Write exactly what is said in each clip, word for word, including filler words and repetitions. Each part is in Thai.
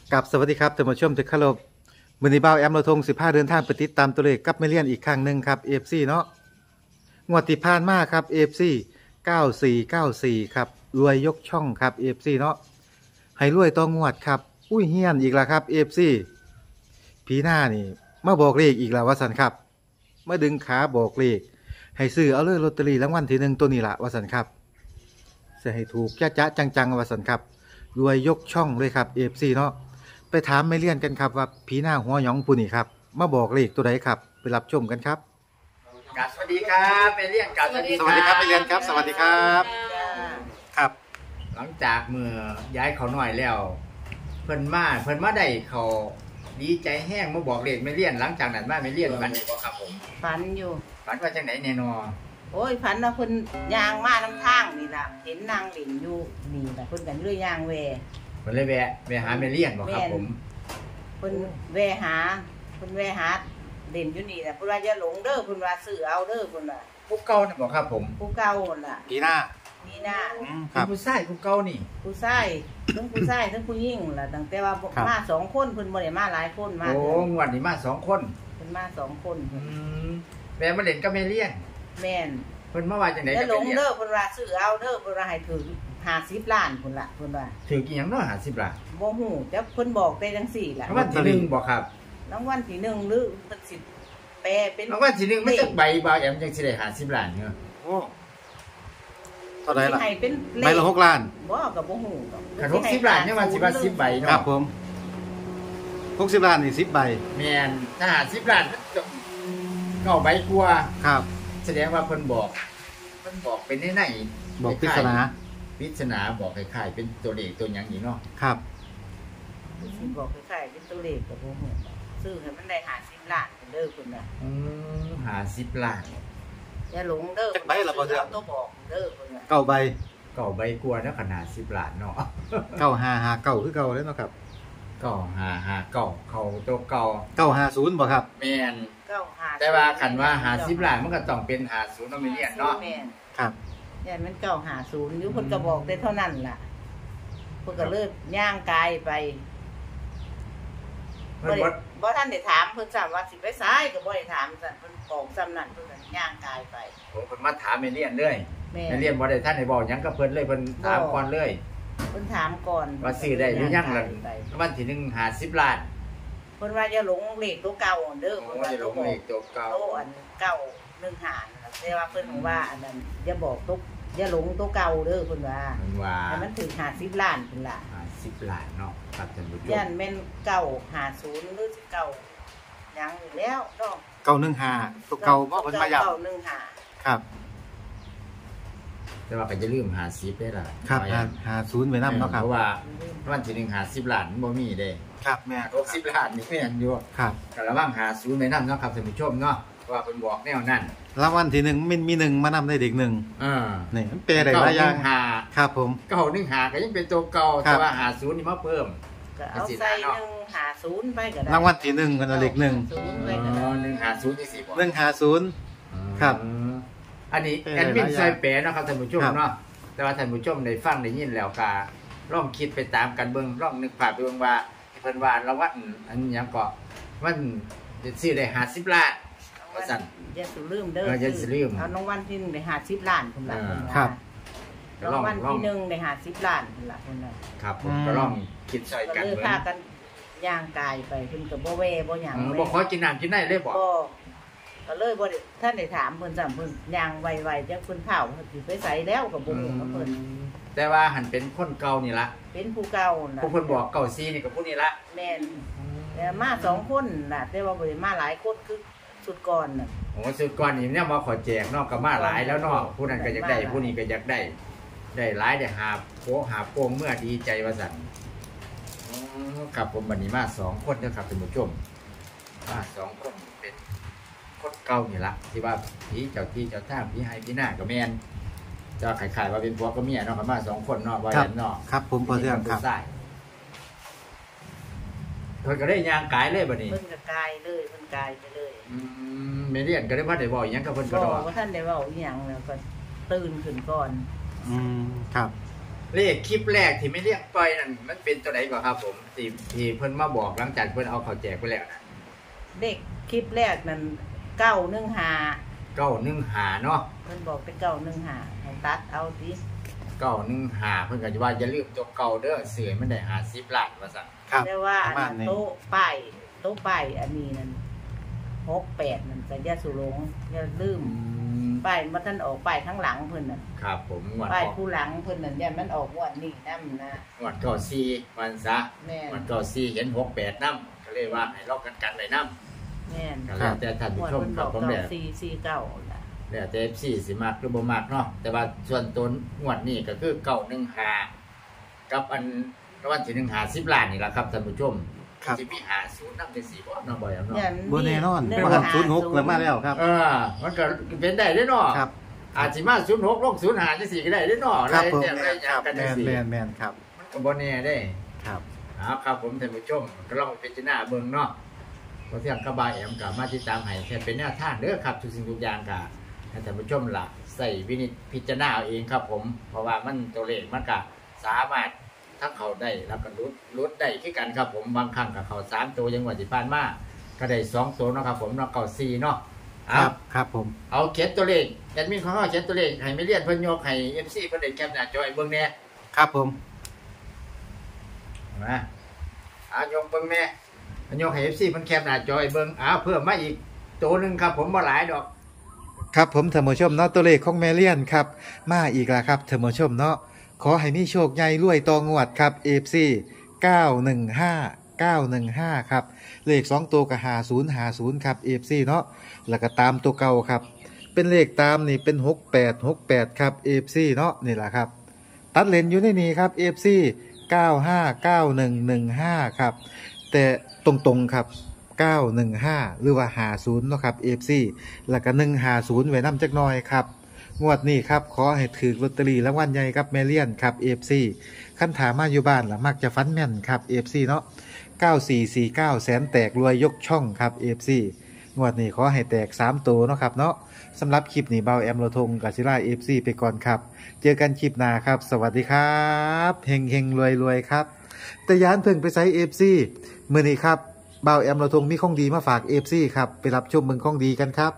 กับสวัสดีครับท่านผู้ชมที่เคารพมื้อนี้บ่าวแอมเราทงสิบห้าเดินทางไปติดตามตัวเลขกับแม่เลียนอีกครั้งหนึ่งครับ เอ เอฟ ซี เนาะงวดที่ผ่านมาครับ เอ เอฟ ซี เก้าสี่เก้าสี่ครับรวยยกช่องครับ เอ เอฟ ซี เนาะให้รวยต่องวดครับอุ้ยเฮียนอีกแล้วครับ เอ เอฟ ซี ผีหน้านี่มาบอกเลขอีกแล้วว่าสันครับมาดึงขาบอกเลขให้ซื้อเอาเลยลอตเตอรี่รางวัลที่หนึ่งตัวนี้ละว่าสันครับจะให้ถูกจ้าจ้าจังๆว่าสันครับรวยยกช่องเลยครับ เอ เอฟ ซี เนาะไปถามไม่เลี่ยนกันครับว่าผีหน้าหัวหยองผู้นี่ครับมาบอกเลขตัวใดครับไปรับชมกันครับกราบสวัสดีครับเป็นเรียกกราบสวัสดีครับไม่เลี่ยนครับสวัสดีครับครับหลังจากเมื่อย้ายเขาหน่อยแล้วเพิ่นมาเพิ่นมาได้เขาดีใจแห้งมาบอกเลขไม่เลี่ยนหลังจากนั้นมาไม่เลี่ยนกันบ่ครับผมฝันอยู่ฝันว่าจังไหนแน่นอนโอ้ยฝันว่าเพิ่นย่างมาน้ำทางนี่ล่ะเห็นนางหลินอยู่นี่ล่ะเพิ่นกันเรื่อยย่างแวเพิ่นเลยแวะไปหาไม่เลี่ยนบ่ครับผมเพิ่นแวหาเพิ่นแวหาเด่นอยู่นี่ล่ะเพิ่นว่าอย่าหลงเด้อเพิ่นว่าซื้อเอาเด้อเพิ่นว่าผู้เก่าน่ะบ่ครับผมผู้เก่านั่นล่ะผีหน้านี่น่ะอืมคเป็นรับผู้ชายผู้เก่านี่ผู้ชายทั้งผู้ชายทั้งผู้หญิงล่ะตั้งแต่ว่าครับมาสองคนเพิ่นบ่ได้มาหลายคนมาโอ้งวดนี้มาสองคนเพิ่นมาสองคนอืมแวะมาเล่นกับไม่เลี่ยนแม่นเพิ่นมาว่าจังไหนอย่ากับหลไม่งเลี่ยนเด้อเพิ่นว่าซื้อเอาเด้อเพิ่นว่าให้ถึงห้าสิบล้านพุ่นล่ะเพิ่นว่าถือกี่หยังเนาะห้าสิบล้านบ่ฮู้แต่เพิ่นบอกได้จังซี่ล่ะรางวัลที่หนึ่งบ่ครับรางวัลที่หนึ่งหรือมันสิแปลเป็นรางวัลที่หนึ่งมันจักใบบ่าวแอมจังสิได้ห้าสิบล้านเนาะโอ้เท่าไหร่ล่ะให้เป็นเลใบขละหกล้านบ่ก็บ่ฮู้ดอกคันหกสิบล้านเนี่ยมันสิว่าสิบใบครัเนาะบผมหกสิบล้านนี่สิบใบแม่นถ้าห้าสิบล้านมันจะเก้าใบกว่าครับแสดงว่าเพิ่นบอกเพิ่นบอกเป็นในไหนบอกปริศนาปริศนาบอกคล้ายๆเป็นตัวเลขตัวหยังนี่เนาะครับสิบอกคล้ายๆเป็นตัวเลขก็บ่ฮู้ซื้อให้มันได้ห้าสิบล้านเด้อพุ่นน่ะอืมห้าสิบล้านอย่าหลงเด้อจักใบล่ะบ่เทื่อตัวบอกเด้อพุ่นน่ะเก้าใบเก้าใบกว่าแล้วขนาดสิบล้านเนาะเก้าห้าห้าเก้าคือเก้าเลยเนาะครับเก้าห้าห้าเก้าเขาตัวเก่าเก้าห้าศูนย์บ่ครับแม่นเก้าห้าแต่ว่าคันว่าห้าสิบล้านมันก็ต้องเป็นห้าสิบเนาะแม่เลียนเนาะแม่นครับเนี่ยมันเก้าห้าศูนย์อยู่เพิ่นก็บอกได้เท่านั้นล่ะเพิ่นก็เลิกย่างกายไปเพิ่บ่นได้บ่บ่ทันได้ถามเพิ่นซ้ำว่าสิไปซ้ายก็บ่ได้ถามซั่นเพิ่นบอกซ้ำนั้นเพิ่นก็ย่างกายไปผมเพิ่นมาถามแม่เลียนเลยแม่แม่เลียนบ่ได้ท่านได้บอกหยังกับเพิ่นเลยเพิ่นถามก่อนเลยเพิ่นถามก่อนว่าซื้อได้หรือยังล่ะไปวันที่หนึ่งห้าสิบล้านเพิ่นว่าอย่าหลงเลขตัวเก่าเด้อโอ้เพิ่นว่าจะลงเลขตัวเก่าโตอันเก่าหนึ่งหารแต่ว่าเพิ่นบอกว่าอันนั้นอย่าบอกตัวอย่าหลงตัวเก่าเด้อเพิ่นว่ามันว่าให้มันถึงห้าสิบล้านพุ่นล่ะห้าสิบล้านเนาะครับท่านผู้ชย่านมแม่นเก่าห้าสิบหรือสิเก่าหยังอยู่แล้วเนาะเก้าหนึ่งห้าตัวเก่าบ่เพิ่นมาย้เก่าหนึ่งหาำครับแต่ว่าก็จะลืมห้าสิบได้ล่ะครับห้าห้าศูนย์ไว้นำเนาะครับเพราะว่าวันที่หนึ่งห้าสิบล้านมันบ่มีเด้ครับแม่หกสิบล้านนี่แม่นอยู่ครับก็ระวังหาศูนย์ไว้นำเนาะครับท่านผู้ชมเนาะเพราะว่าเพิ่นบอกแนวนั้นรางวัลที่หนึ่งมันมีหนึ่งมานำได้เด็กหนึ่งอ่านี่มันแปลได้หลายอย่างหาครับผมเก้าหนึ่งหาก็ยังเป็นตัวเก่าครับแต่ว่าหาศูนย์นี่มาเพิ่มก็เอาใส่หนึ่งหาศูนย์ไปก็ได้รางวัลที่หนึ่งมันเอาเลขหนึ่งศูนย์อ๋ไปก็ได้อหนึ่งหาศูนย์ที่สี่บ่หนึ่งห้าศูนย์ ครับอืมอันนี้เป็นแอดมินหลายๆซอยแปรเนาะครับท่านผู้ชมครับเนาะแต่ว่าท่านผู้ชมได้ฟังได้ยินแล้วก็ลองคิดไปตามกันเบิ่งลองนึกภาพไปเบิ่งว่าเพิ่นว่าละวันอันหยังก็มันจะซื้อได้ห้าสิบล้านว่าซั่นอย่าสุลืมเด้อเอออย่าสิลืมเอารางวัลที่หนึ่งได้ห้าสิบล้านพุ่นล่ะเออเพิ่นว่าครับก็ลองรางวัลลองที่หนึ่งได้ห้าสิบล้านพุ่นล่ะเพิ่นว่าครับผมอืมก็ลองคิดซอยก็กันเลยเบิ่งพากันย่างกายไปเพิ่นก็บ่แวบ่หยังเออแวบ่ขอกินน้ำกินได้เลยบ่ก็ก็เลยบ่ได้ท่านได้ถามเพิ่นซ้ํเพิ่นย่างไวๆจังเพิ่นเฒ่าเพิ่นสิไปไสแล้วก็บ่รู้กับเพิ่นแต่ว่าหันเป็นคนเก่านี่ละเป็นผู้เก่าน่ะผู้เพิ่นบอกเก่าซีนี่ก็ผู้นี้ละแม่นแต่มาสองคนน่ะแต่ว่าบ่ได้มาหลายคนคือสุดก่อนน่ะโอ้สุดก่อนนี่เนี่ยมาขอแจกเนาะก็มาหลายแล้วเนาะผู้นั้นก็อยากได้ผู้นี้ก็อยากได้ ได้หลายได้หาโพหาโปงเมื่อดีใจว่าสั่นอ๋อครับผมบัดนี้มาสองคนเด้อครับท่านผู้ชมมาสองคนเป็นคนเก่านี่ละที่ว่าผีเจ้าที่เจ้าทางผีให้ผีหน้าก็แม่นเจะขายๆว่าเป็นผัวกับเมียเนาะก็มาสองคนเนาะว่าครับเห็นเนาะครับผมพอเรื่องครับใช่เพิ่นก็ได้ยางกายเลยบัดนี้เพิ่นก็กายเลยเพิ่นกายไปเลยอืมไม่เรียนก็ได้ว่าได้บอกหยังกับเพิ่นก็บ่ดอกว่าท่านได้เว้าอีหยังแล้วก็ตื่นขึ้นก่อนอืมครับเลขคลิปแรกที่ไม่เรียกปล่อยนั่นมันเป็นตัวไหนก่อนครับผมที่ที่เพิ่นมาบอกหลังจากเพิ่นเอาเขาแจกไปแล้วนะเด็กคลิปแรกนั้นเก้าหนึ่งห้าเก้าหนึ่งหาเนาะเพิ่นบอกเป็นเก้าหนึ่งห้าให้ตัดเอาสิเก้าหนึ่งหาเพิ่นก็จะว่าอย่าลืมตัวเก่าเด้อเสือมันได้หาสิบล้านว่าซั่นครับแต่ว่าประมาณนี้โต๊ะป้ายโต๊ะป้ายอันนี้นั่นหกแปดนั่นแต่อย่าสุหลงอย่าลืมป้ายมันท่านออกป้ายข้างหลังเพิ่นน่ะครับผมงวดป้ายออกผู้หลังเพิ่นนั่นยันมันออกงวดนี้นำนะงวดเก้าสี่วันซะแม่นงวดเก้าสี่เห็นหกแปดนำก็เลยว่าให้ลอกกันกันไว้นำแม่นก็แล้วแต่ท่านงผู้วดชมเพิ่นคบรัอบ กผมเก้าเนี่ยสี่สี่เก้าน่ะแล้วแต่ เอฟ ซี สิมักหรือบ่มักเนาะแต่ว่าส่วนตัวงวดนี้ก็คือเก้าหนึ่งหากับอันรางวัลที่หนึ่งหาสิบล้านนี่ล่ะครับท่านผู้ชมครับสิมีหาศูนย์นำจังซี่บ่เนาะบ่อย่างเนาะยันบ่แน่นอนหเพราะว่าศูนย์หกแล้วมาแล้วครับเออมันก็เป็นได้เด้อเนาะครับอาจสิมาศูนย์หกลงศูนย์ห้าจังซี่ก็ได้เด้อเนาะครับผมได้ได้ได้กันแมจังนซี่แมนแมนครับมันก็บ่แน่เด้ครับเอาครับผมท่านผู้ชมก็ลองพิจารณาเบิ่งเนาะเพราะเที่ยงกระบายแอมกับมาติดตามให้แค่เป็นแนวทางเด้อครับทุกสิ่งทุกอย่างก็ให้ท่านผู้ชมล่ะใส่วินิจพิจารณาเอาเองครับผมเพราะว่ามันตัวเลขมันก็สามารถทั้งเขาได้แล้วก็รุดรุดได้คือกันครับผมบางครั้งก็เขาสามตัวยังว่าสิผ่านมาก็ได้สองตัวเนาะครับผมเนาะเก้าสี่เนาะคเอารับครับผมเอาเขียนตัวเลขแอดมินของเราเขียนตัวเลขให้ไม่เลียนเพิ่นยกให้ เอฟ ซี เพิ่นได้แคปหน้าจอให้เบิ่งแหน่ครับผมมาอ่ายกเบิ่งแหน่ยกให้ เอฟ ซี เพิ่นแคปหน้าจอให้เบิ่งอ่าเพิ่มมาอีกตัวหนึงครับผมบ่หลายดอกครับผมท่านผู้ชมเนาะตัวเลขของแมเลียนครับมาอีกแล้วครับท่านผู้ชมเนาะขอให้มีโชคใหญ่รวยต่องวดครับ เอฟ ซี เก้าหนึ่งห้า เก้าหนึ่งห้าครับเลขสองตัวก็ห้าศูนย์ห้าศูนย์ครับ เอฟ ซี เนาะแล้วก็ตามตัวเก่าครับเป็นเลขตามนี่เป็นหกแปด หกแปดครับ เอฟ ซี เนาะนี่แหละครับตัดเลนอยู่ในนี้ครับ เอฟ ซี เก้าห้า เก้าหนึ่ง หนึ่งห้าครับแต่ตรงๆครับเก้าหนึ่งห้าหรือว่าห้าศูนย์เนาะครับ เอฟ ซี แล้วก็หนึ่งห้าศูนย์ไว้นำจักหน่อยครับงวดนี้ครับขอให้ถือลอตเตอรี่รางวัลใหญ่ครับแมเลียนครับ เอฟ ซี คันถามมาอยู่บ้านล่ะมักจะฟันแม่นครับ เอฟ ซี เนาะเก้าสี่สี่เก้าแสนแตกรวยยกช่องครับ เอฟ ซี งวดนี้ขอให้แตกสามตัวเนาะครับเนาะสำหรับคลิปนี้เบาแอมโลทงกับศิลา เอฟ ซี ไปก่อนครับเจอกันคลิปหน้าครับสวัสดีครับเฮงเฮงรวยรวยครับแต่ยานเพิ่งไปใช้ เอฟ ซี มื้อนี้ครับเบาแอมโลทงมีของดีมาฝาก เอฟ ซี ครับไปรับชมเมืองของดีกันครับ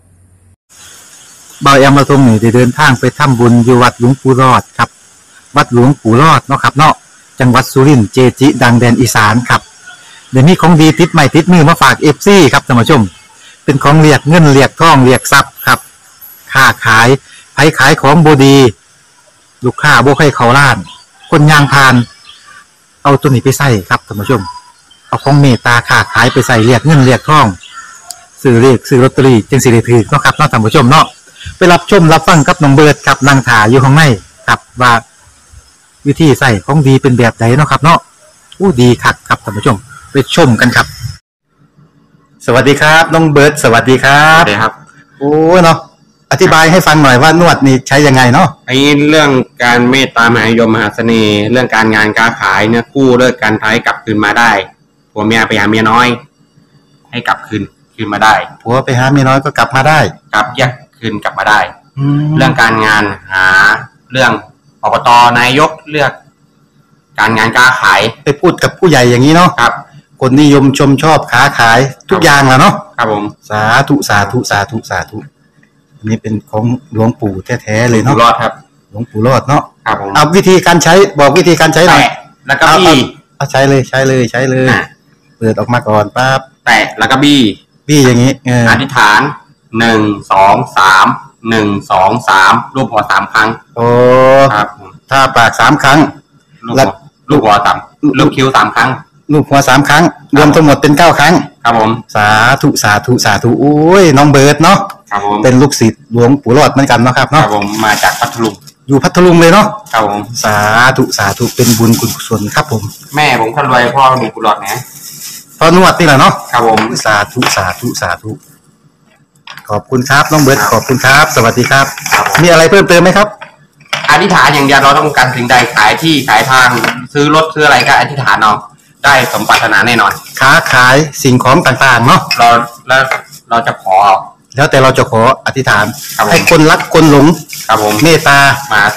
เบาแอมโลทงนี่ได้เดินทางไปทำบุญอยู่วัดหลวงปู่รอดครับวัดหลวงปู่รอดเนาะครับเนาะจังหวัดสุรินทร์เจจิ ดังแดนอีสานครับเดี๋ยวนี้ของดีติดใหม่ติดมือมาฝาก เอฟ ซี ครับท่านผู้ชมเป็นของเรียกเงินเรียกทองเรียกทรัพย์ครับค้าขายไผขายของบดี ลูกค้าบ่ให้เขาล้าน คนยางพาน เอาตัวนี้ไปใส่ครับท่านผู้ชม เอาของเมตตาค้าขายไปใส่เรียกเงินเรียกทองซื้อเรียกซื้อลอตเตอรี่จึงสิได้ถือเนาะครับเนาะท่านผู้ชมเนาะไปรับชมรับฟังกับน้องเบิร์ดครับนางถาอยู่ข้างในครับว่าวิธีใส่ของดีเป็นแบบไหนเนาะครับ เนาะอู้ดีคักครับท่านผู้ชมไปชมกันครับ สวัสดีครับน้องเบิร์ดสวัสดีครัครับ บครับโอ้เนาะอธิบายให้ฟังหน่อยว่านวดนี่ใช้ยังไงเนาะไอ้เรื่องการเมตตามหานิยมมหาเสน่ห์ เรื่องการงานการขายเนี่ยกู้เลิกการท้ายกลับคืนมาได้ผัวเมียไปหาเมียน้อย ให้กลับคืนคืนมาได้ผัวไปหาเมียน้อยก็กลับมาได้กลับแยกคืนกลับมาได้แล้เรื่วองการงานหาเรื่องอบตนายกเลือก การงานการขายไปพูดกับผู้ใหญ่อย่างนี้เนาะครับคนนิยมชมชอบค้าขายทุกอย่างแหละเนาะครับผมสาธุสาธุสาธุสาธุอันนี้เป็นของหลวงปู่แท้ๆเลยอยู่เนาะรอดครับหลวงปู่รอดเนาะครับผมเอาวิธีการใช้บอกวิธีการใช้หน่อยแตะแล้วก็บี้เอาใช้เลยใช้เลยใช้เลยอ่ะเปิดออกมาก่อนปั๊บแตะแล้วก็บี้พี่อย่างนี้เอออธิษฐานหนึ่งสองสามหนึ่งสองสามรูปหัวสามครั้งโอ้ครับผมถ้าปากสามครั้งลูกแล้หัววลูกหัวสามลูกคิ้วสามครั้งลูกหัวสามครั้ง รวมทั้งหมดเป็นเก้าครั้งครับผมสาธุสาธุสาธุโอ้ยน้องเบิร์ดเนาะครับผมเป็นลูกศิษย์หลวงปู่รอดเหมือนกันเนาะครับครัเนาะบผมมาจากพัทลุงอยู่พัทลุงเลยเนาะครับผมสาธุสาธุเป็นบุญกุศลครับผมแม่ผมคนรวยพ่อมีกุหลาบนะพอนวดนี่แหละเนาะครับผมสาธุสาธุสาธุขอบคุณครับน้องเบิร์ดขอบคุณครับ สวัสดีครับครับผมมีอะไรเพิ่มเติมไหมครับอธิษฐานอย่างเดียวเราต้องการสิ่งใดขายที่ขายทางซื้อรถซื้ออะไรก็อธิษฐานเอาได้สมปรารถนาแน่นอนค้าขายสิ่งของต่างๆเนาะเราแล้วเราจะขอแล้วแต่เราจะขออธิษฐานครับผมให้คนรักคนหลงครับผมเมตตามาส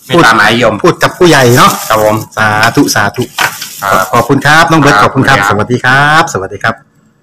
เมตตามหานิยมพูดกับผู้ใหญ่เนาะครับผมสาธุสาธุขอบคุณครับน้องเบิร์ตขอบคุณครับสวัสดีครับสวัสดีครับ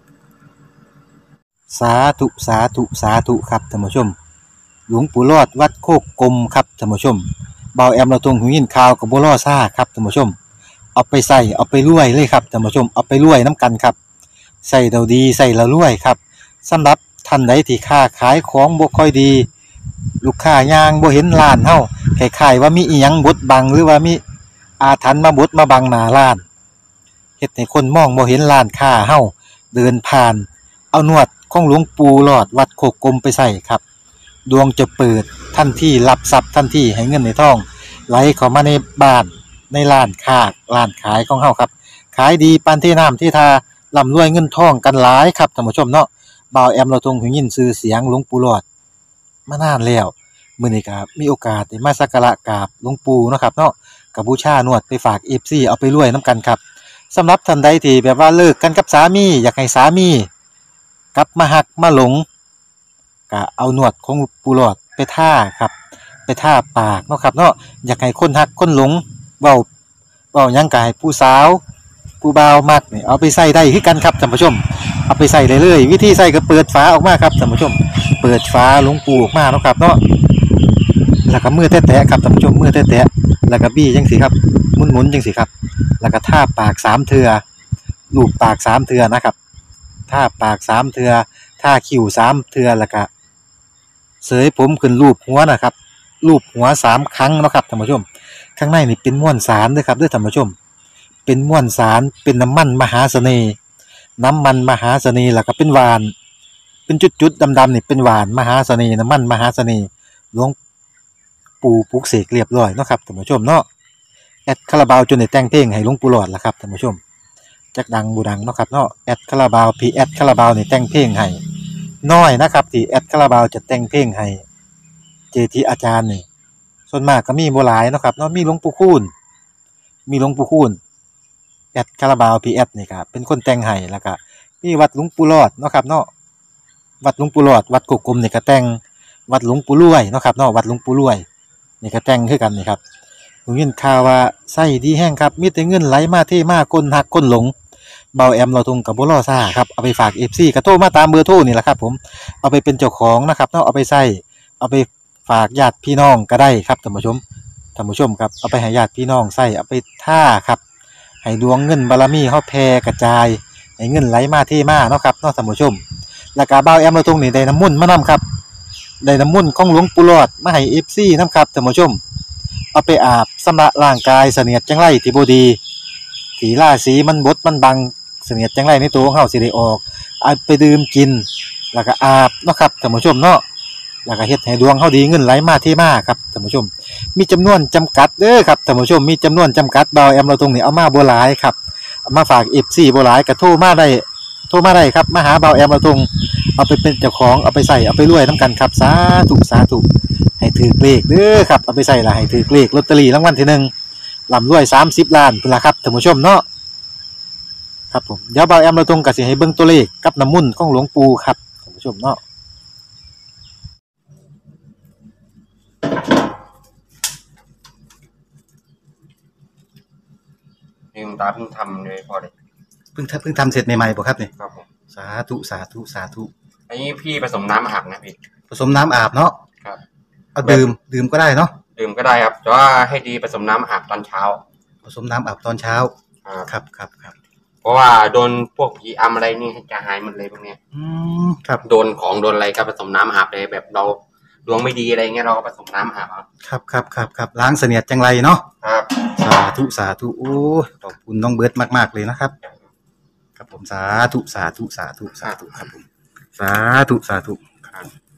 สาธุสาธุสาธุครับท่านผู้ชมหลวงปู่รอดวัดโคกกลมครับท่านผู้ชมเบาแอมเราตรงหูยินข่าวกับบัวล่อซ่าครับท่านผู้ชมเอาไปใส่เอาไปรวยเลยครับท่านผู้ชมเอาไปรวยน้ำกันครับใส่เราดีใส่เรารวยครับสำหรับท่านใดที่ค้าขายของบ่ค่อยดีลูกค้ายางบ่เห็นร้านเฮาคล้ายๆว่ามีอีหยังบดบังหรือว่ามีอาถรรพ์มาบดมาบังหน้าร้านเฮ็ดให้คนมองบ่เห็นร้านค้าเฮาเดินผ่านเอานวดของหลวงปู่หลอดวัดโคกกลมไปใส่ครับดวงจะเปิดทันทีรับทรัพย์ทันทีให้เงินในท้องไหลเข้ามาในบ้านในร้านค้าร้านขายของเฮาครับขายดีปานที่น้ำที่ทาร่ำรวยเงินทองกันหลายครับท่านผู้ชมเนาะบ่าวแอมเราทรงหูยินชื่อเสียงหลวงปู่หลอดมานานแล้วมื้อนี้ก็มีโอกาสได้มาสักการะกราบหลวงปู่เนาะครับเนาะก็บูชานวดไปฝาก เอฟ ซี เอาไปรวยนํกันครับสำหรับท่านใดที่แบบว่าเลิกกันกับสามีอยากให้สามีกลับมาหักมาหลงก็เอานวดของปู่หลอดไปท่าครับไปท่าปากเนาะครับเนาะอยากให้คนหักคนหลงเว้าเว้าหยังก็ให้ผู้สาวผู้บ่าวมักนี่เอาไปใส่ได้คือกันครับท่านผู้ชมเอาไปใส่ได้เลยวิธีใส่ก็เปิดฝาออกมาครับท่านผู้ชมเปิดฝาหลวงปู่ออกมาเนาะครับเนาะแล้วก็มือแตะๆครับท่านผู้ชมมือแตะๆแล้วก็บี้จังซี่ครับหมุนๆจังซี่ครับแล้วก็ท่าปากสามเทื่อลูบปากสามเทื่อนะครับท่าปากสามเทื่อท่าคิ้วสามเทื่อแล้วก็เสยผมขึ้นรูปหัวนะครับรูปหัวสามครั้งเนาะครับท่านผู้ชมข้างในนี่เป็นม้วนสารเด้อครับเด้อท่านผู้ชมเป็นม้วนสารเป็นน้ำมันมหาเสน่ห์น้ำมันมหาเสน่ห์แล้วก็เป็นหวานเป็นจุดๆดำๆนี่เป็นหวานมหาเสน่ห์น้ำมันมหาเสน่ห์หลวงปู่ปลุกเสกเรียบร้อยเนาะครับท่านผู้ชมเนาะแอดคาราบาวจนได้แต่งเพลงให้หลวงปู่หลอดล่ะครับท่านผู้ชมจักดังบูดังเนาะครับเนาะแอดคาราบาวพีแอดคาราบาวนี่แต่งเพลงให้น้อยนะครับที่แอดคาราบาวจะแต่งเพลงให้เจทีอาจารย์นี่ส่วนมากก็มีบ่หลายเนาะครับเนาะมีหลวงปู่คูณมีหลวงปู่คูณแอดคาราบาวพีแอดนี่ครับเป็นคนแต่งให้แล้วก็มีวัดหลวงปู่หลอดเนาะครับเนาะวัดหลวงปู่หลอดวัดโคกกลมนี่ก็แต่งวัดหลวงปู่รวยเนาะครับเนาะวัดหลวงปู่รวยนี่ก็แต่งคือกันนี่ครับผมยินข่าวว่าไส้ดีแห้งครับมีแต่เงินไหลมาเทมาคนหักคนหลงเบาแอมเราทุงกับบ่ล่อซ่าครับเอาไปฝาก เอฟ ซี ก็โทรมาตามเบอร์โทรนี่แหละครับผมเอาไปเป็นเจ้าของนะครับเนาะเอาไปใส่เอาไปฝากญาติพี่น้องก็ได้ครับท่านผู้ชมท่านผู้ชมครับเอาไปให้ญาติพี่น้องใส่เอาไปท่าครับให้ดวงเงินบารมีเฮาแผ่กระจายให้เงินไหลมาเทมาเนาะครับเนาะท่านผู้ชมแล้วก็เบาแอมเราทุงนี่ได้น้ำมุ่นต์มานํครับได้น้ำมุ่นต์ของหลวงปู่หลอดมาให้ เอฟ ซี นำครับท่านผู้ชมเอาไปอาบสำระร่างกายเสนียดจังไรที่บ่ดีที่ราศีมันบดมันบังเสนียดจังไรในตัวของเฮาสิได้ออกเอาไปดื่มกินแล้วก็อาบเนาะครับท่านผู้ชมเนาะแล้วก็เฮ็ดให้ดวงเฮาดีเงินไหลมาเทมาครับท่านผู้ชมมีจำนวนจำกัดเด้อครับท่านผู้ชมมีจำนวนจำกัดเบาแอมเราตรงนี้เอามาบ่หลายครับเอามาฝาก เอฟ ซี บ่หลายก็โทรมาได้โทรมาได้ครับมาหาเบาแอมเราตรงเอาไปเป็นเจ้าของเอาไปใส่เอาไปรวยนํกันครับสาธุสาธุให้ถือเลขเด้อครับเอาไปใส่ละให้ถือเลขลอตเตอรี่รางวัลที่หนึ่งร่ำรวยสามสิบล้านพุ่นล่ะครับท่านผู้ชมเนาะครับผมเดี๋ยวเบาแอมเราตรงก็สิให้เบิ่งตัวเลขกับน้ำมุ่นต์ของหลวงปู่ครับท่านผู้ชมเนาะลืมตาเพิ่งทำเลยพอเลยเพิ่งเพิ่งทำเสร็จใหม่ๆบ่ครับนี่ครับผมสาธุสาธุสาธุอันนี้พี่ผสมน้ำอาบนะพี่ผสมน้ำอาบเนาะครับเอาดื่มดื่มก็ได้เนาะดื่มก็ได้ครับแต่ว่าให้ดีผสมน้ำอาบตอนเช้าผสมน้ำอาบตอนเช้าครับครับครับเพราะว่าโดนพวกผีอำอะไรนี่จะหายหมดเลยพวกเนี้ยอืมครับโดนของโดนอะไรก็ผสมน้ำอาบเลยแบบเราดวงไม่ดีอะไรเงี้ยเราก็ผสมน้ำอาบครับครับครับครับล้างเสนียดจังไรเนาะครับสาธุสาธุโอ้ขอบคุณน้องเบิร์ตมากๆเลยนะครับครับผมสาธุสาธุสาธุสาธุครับผมสาธุสาธุครับ